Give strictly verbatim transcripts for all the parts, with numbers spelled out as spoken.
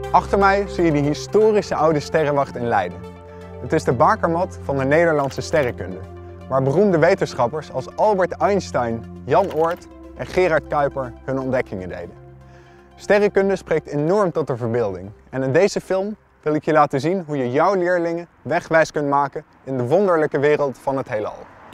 Achter mij zie je de historische oude sterrenwacht in Leiden. Het is de bakermat van de Nederlandse sterrenkunde, waar beroemde wetenschappers als Albert Einstein, Jan Oort en Gerard Kuiper hun ontdekkingen deden. Sterrenkunde spreekt enorm tot de verbeelding en in deze film wil ik je laten zien hoe je jouw leerlingen wegwijs kunt maken in de wonderlijke wereld van het heelal.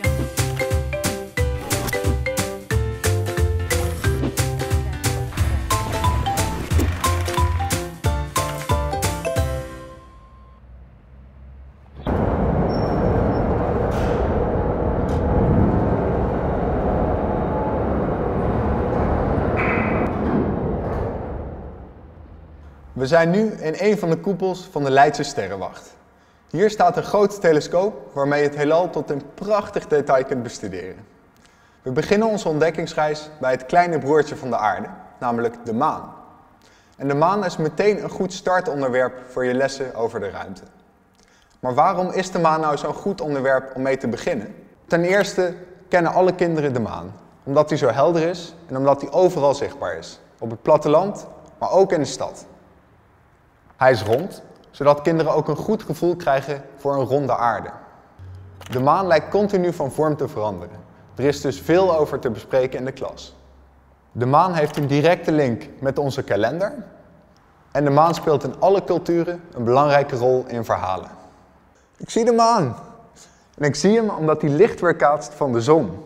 We zijn nu in een van de koepels van de Leidse Sterrenwacht. Hier staat een grote telescoop waarmee je het heelal tot in prachtig detail kunt bestuderen. We beginnen onze ontdekkingsreis bij het kleine broertje van de aarde, namelijk de maan. En de maan is meteen een goed startonderwerp voor je lessen over de ruimte. Maar waarom is de maan nou zo'n goed onderwerp om mee te beginnen? Ten eerste kennen alle kinderen de maan, omdat die zo helder is en omdat die overal zichtbaar is. Op het platteland, maar ook in de stad. Hij is rond, zodat kinderen ook een goed gevoel krijgen voor een ronde aarde. De maan lijkt continu van vorm te veranderen. Er is dus veel over te bespreken in de klas. De maan heeft een directe link met onze kalender. En de maan speelt in alle culturen een belangrijke rol in verhalen. Ik zie de maan. En ik zie hem omdat hij licht weerkaatst van de zon.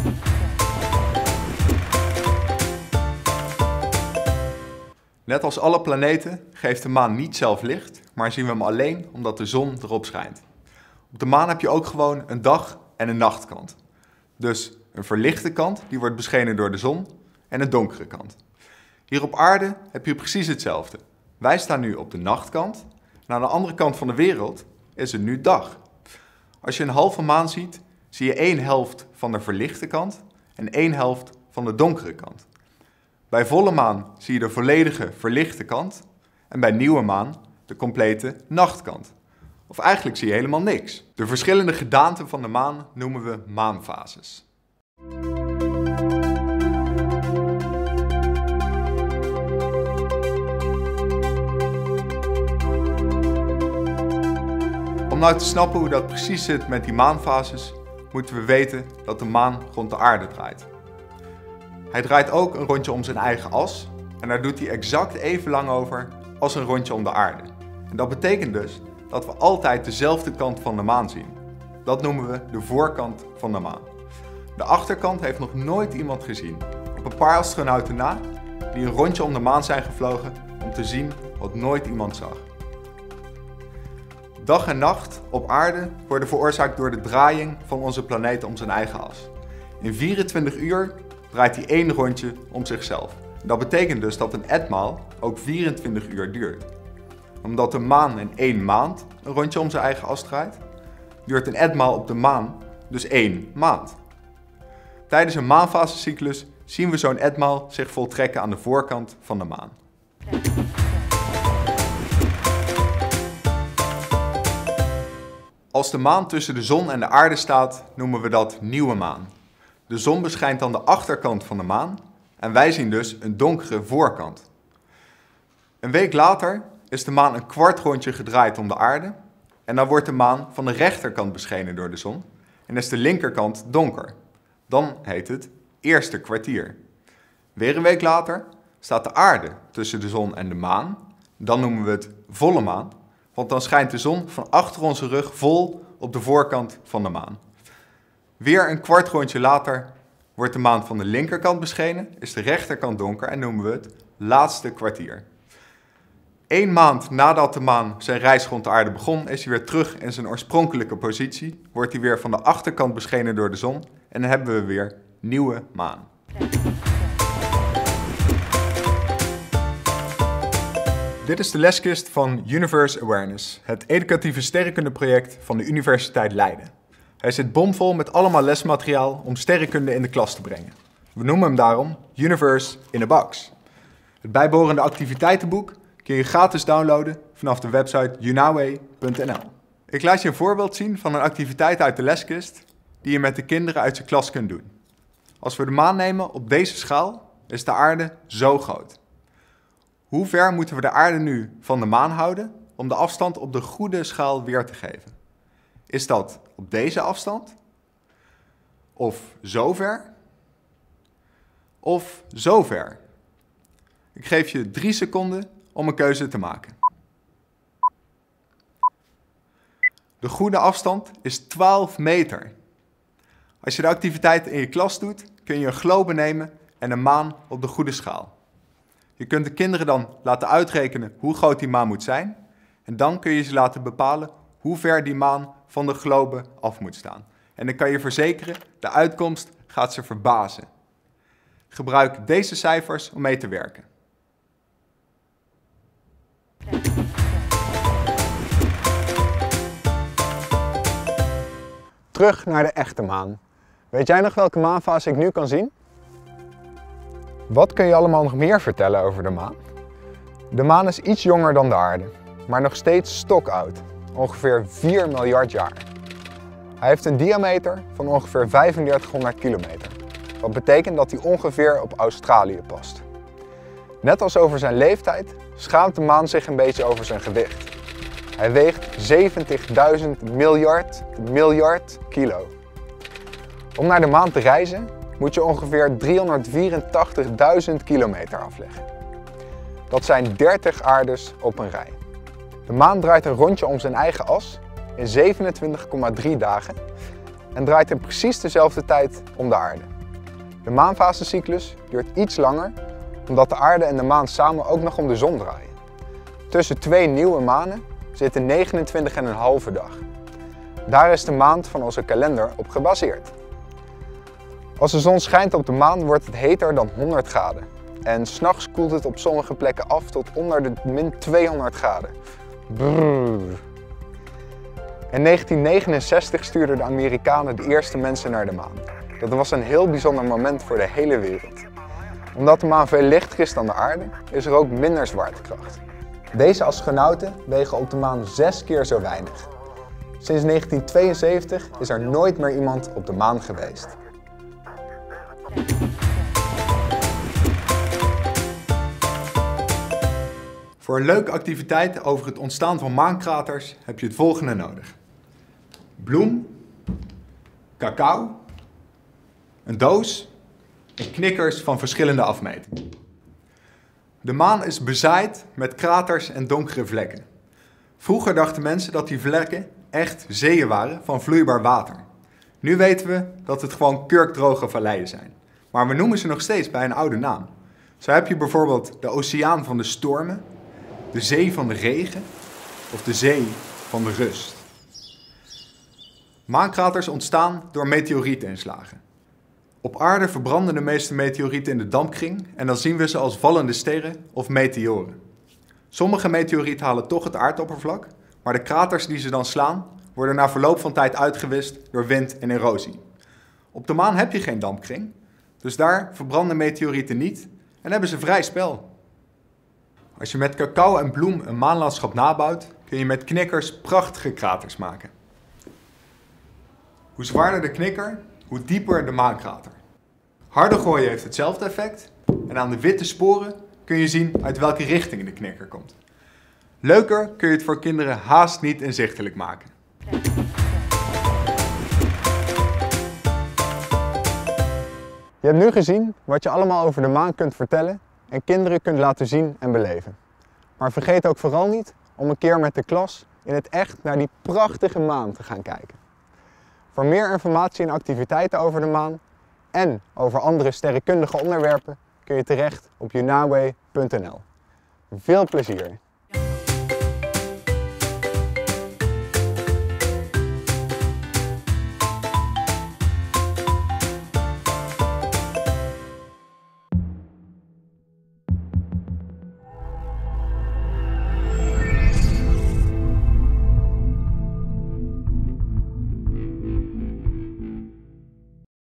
Net als alle planeten geeft de maan niet zelf licht, maar zien we hem alleen omdat de zon erop schijnt. Op de maan heb je ook gewoon een dag- en een nachtkant. Dus een verlichte kant, die wordt beschenen door de zon, en een donkere kant. Hier op aarde heb je precies hetzelfde. Wij staan nu op de nachtkant en aan de andere kant van de wereld is het nu dag. Als je een halve maan ziet, zie je één helft van de verlichte kant en één helft van de donkere kant. Bij volle maan zie je de volledige verlichte kant en bij nieuwe maan de complete nachtkant. Of eigenlijk zie je helemaal niks. De verschillende gedaanten van de maan noemen we maanfases. Om nou te snappen hoe dat precies zit met die maanfases, moeten we weten dat de maan rond de aarde draait. Hij draait ook een rondje om zijn eigen as en daar doet hij exact even lang over als een rondje om de aarde. En dat betekent dus dat we altijd dezelfde kant van de maan zien. Dat noemen we de voorkant van de maan. De achterkant heeft nog nooit iemand gezien. Op een paar astronauten na die een rondje om de maan zijn gevlogen om te zien wat nooit iemand zag. Dag en nacht op aarde worden veroorzaakt door de draaiing van onze planeet om zijn eigen as. In vierentwintig uur draait hij één rondje om zichzelf. Dat betekent dus dat een etmaal ook vierentwintig uur duurt. Omdat de maan in één maand een rondje om zijn eigen as draait, duurt een etmaal op de maan dus één maand. Tijdens een maanfasecyclus zien we zo'n etmaal zich voltrekken aan de voorkant van de maan. Als de maan tussen de zon en de aarde staat, noemen we dat nieuwe maan. De zon beschijnt dan de achterkant van de maan en wij zien dus een donkere voorkant. Een week later is de maan een kwart rondje gedraaid om de aarde en dan wordt de maan van de rechterkant beschenen door de zon en is de linkerkant donker. Dan heet het eerste kwartier. Weer een week later staat de aarde tussen de zon en de maan. Dan noemen we het volle maan, want dan schijnt de zon van achter onze rug vol op de voorkant van de maan. Weer een kwart rondje later wordt de maan van de linkerkant beschenen, is de rechterkant donker en noemen we het laatste kwartier. Eén maand nadat de maan zijn reis rond de aarde begon, is hij weer terug in zijn oorspronkelijke positie, wordt hij weer van de achterkant beschenen door de zon en dan hebben we weer nieuwe maan. Dit is de leskist van Universe Awareness, het educatieve sterrenkundeproject van de Universiteit Leiden. Hij zit bomvol met allemaal lesmateriaal om sterrenkunde in de klas te brengen. We noemen hem daarom Universe in a Box. Het bijbehorende activiteitenboek kun je gratis downloaden vanaf de website unawe punt n l. Ik laat je een voorbeeld zien van een activiteit uit de leskist die je met de kinderen uit je klas kunt doen. Als we de maan nemen op deze schaal, is de aarde zo groot. Hoe ver moeten we de aarde nu van de maan houden om de afstand op de goede schaal weer te geven? Is dat op deze afstand? Of zo ver? Of zo ver? Ik geef je drie seconden om een keuze te maken. De goede afstand is twaalf meter. Als je de activiteit in je klas doet, kun je een globe nemen en een maan op de goede schaal. Je kunt de kinderen dan laten uitrekenen hoe groot die maan moet zijn. En dan kun je ze laten bepalen hoe ver die maan van de globe af moet staan. En dan kan je verzekeren, de uitkomst gaat ze verbazen. Gebruik deze cijfers om mee te werken. Terug naar de echte maan. Weet jij nog welke maanfase ik nu kan zien? Wat kun je allemaal nog meer vertellen over de maan? De maan is iets jonger dan de aarde, maar nog steeds stokoud, ongeveer vier miljard jaar. Hij heeft een diameter van ongeveer vijfendertighonderd kilometer, wat betekent dat hij ongeveer op Australië past. Net als over zijn leeftijd schaamt de maan zich een beetje over zijn gewicht. Hij weegt zeventigduizend miljard miljard kilo. Om naar de maan te reizen moet je ongeveer driehonderdvierentachtigduizend kilometer afleggen. Dat zijn dertig aardes op een rij. De maan draait een rondje om zijn eigen as in zevenentwintig komma drie dagen en draait in precies dezelfde tijd om de aarde. De maanfasecyclus duurt iets langer omdat de aarde en de maan samen ook nog om de zon draaien. Tussen twee nieuwe manen zit een negenentwintig komma vijf dag. Daar is de maand van onze kalender op gebaseerd. Als de zon schijnt op de maan wordt het heter dan honderd graden. En 's nachts koelt het op sommige plekken af tot onder de min tweehonderd graden. Brrr. In negentien negenenzestig stuurden de Amerikanen de eerste mensen naar de maan. Dat was een heel bijzonder moment voor de hele wereld. Omdat de maan veel lichter is dan de aarde, is er ook minder zwaartekracht. Deze astronauten wegen op de maan zes keer zo weinig. Sinds negentien tweeënzeventig is er nooit meer iemand op de maan geweest. Voor een leuke activiteit over het ontstaan van maankraters heb je het volgende nodig. Bloem, cacao, een doos en knikkers van verschillende afmetingen. De maan is bezaaid met kraters en donkere vlekken. Vroeger dachten mensen dat die vlekken echt zeeën waren van vloeibaar water. Nu weten we dat het gewoon kurkdroge valleien zijn. Maar we noemen ze nog steeds bij een oude naam. Zo heb je bijvoorbeeld de oceaan van de stormen, de zee van de regen of de zee van de rust. Maankraters ontstaan door meteorietinslagen. Op aarde verbranden de meeste meteorieten in de dampkring en dan zien we ze als vallende sterren of meteoren. Sommige meteorieten halen toch het aardoppervlak, maar de kraters die ze dan slaan worden na verloop van tijd uitgewist door wind en erosie. Op de maan heb je geen dampkring, dus daar verbranden meteorieten niet en hebben ze vrij spel. Als je met cacao en bloem een maanlandschap nabouwt, kun je met knikkers prachtige kraters maken. Hoe zwaarder de knikker, hoe dieper de maankrater. Harder gooien heeft hetzelfde effect en aan de witte sporen kun je zien uit welke richting de knikker komt. Leuker kun je het voor kinderen haast niet inzichtelijk maken. Je hebt nu gezien wat je allemaal over de maan kunt vertellen en kinderen kunt laten zien en beleven. Maar vergeet ook vooral niet om een keer met de klas in het echt naar die prachtige maan te gaan kijken. Voor meer informatie en activiteiten over de maan en over andere sterrenkundige onderwerpen kun je terecht op unaway punt n l. Veel plezier!